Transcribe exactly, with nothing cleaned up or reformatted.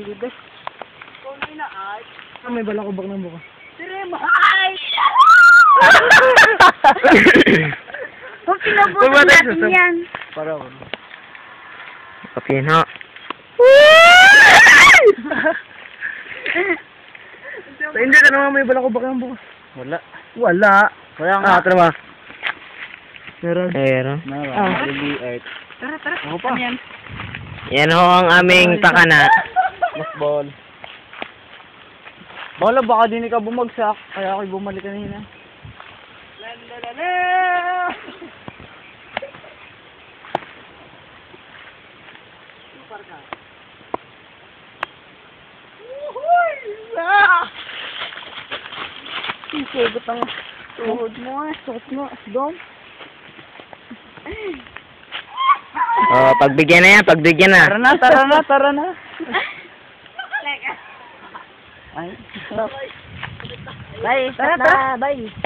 Lides. Kung na inaay. Ah, may balakubak ng buka. Sire, maay! Kung pinabutan natin yan. Para ako. Okay na. So, hindi ka naman may balakubak ng buka. Wala. Wala. Wala nga. Ah, tara ba? Meron. Meron. Meron. Ah. Lily Earth. Tara, tara. Ako pa. Ano yan? Yan ho ang aming takana. Baseball. Bala, baka din ka bumagsak. Kaya ako'y bumalik kanina. Lalalala! Super ka. Uhuy! Ah! Sigot ang tuhod mo. Suot mo. Asdom. Oh, pagbigyan na yan, pagbigyan na. Tara na, tara na, tara na. Ay, Bye. Tara, tara. Bye.